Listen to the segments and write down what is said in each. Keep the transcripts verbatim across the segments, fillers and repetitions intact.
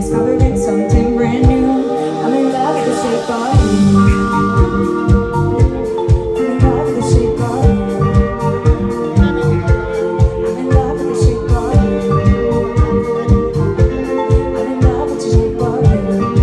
discovering something brand new. I'm in love with the shape of you. I'm in love with the shape of you. I'm in love with the shape of you. I'm in love with the shape of you.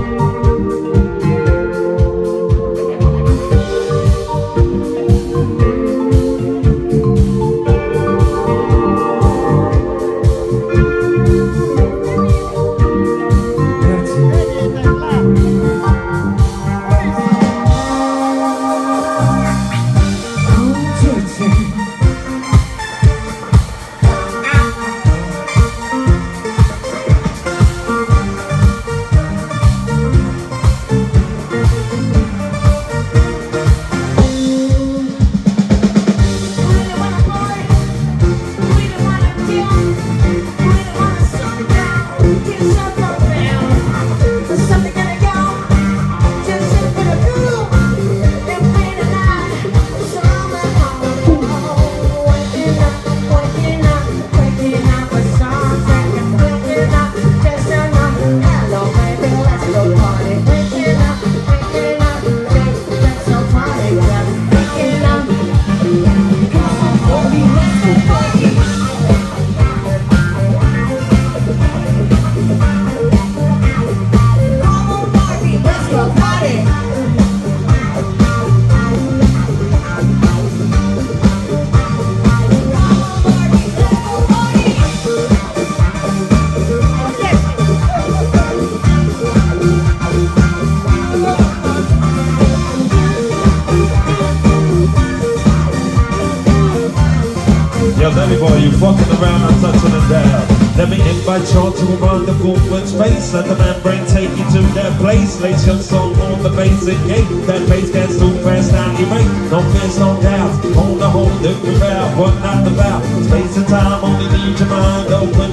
Yo, Nelly boy, you fucking around and touching it down. Let me invite y'all to a wonderful space. Let the membrane take you to that place. Lace your song on the basic gate. That bass gets too fast down your rate. No fears, no doubts. On the whole different route, but not the vow. Space and time only need your mind open.